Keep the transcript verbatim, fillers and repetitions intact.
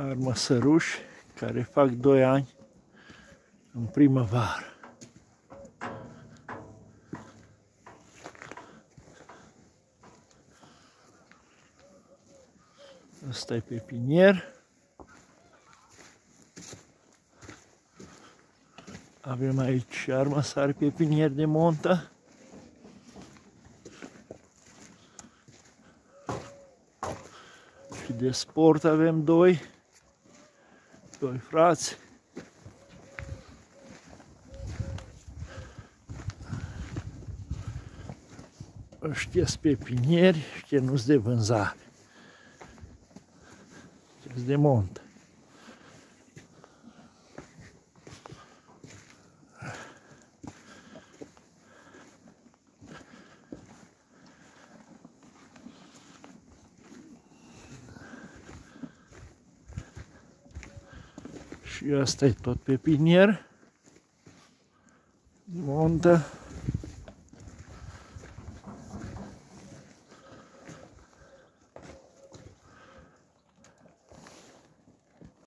armăsăruși care fac doi ani în primăvară. Asta e pepinier. Avem aici armăsari pepinier de montă. Și de sport avem doi. Doi frați. Ăștia-s pepinieri, ăștia nu-s de vânzare. Ăștia-s de montă. Și asta e tot pepinier. Montă.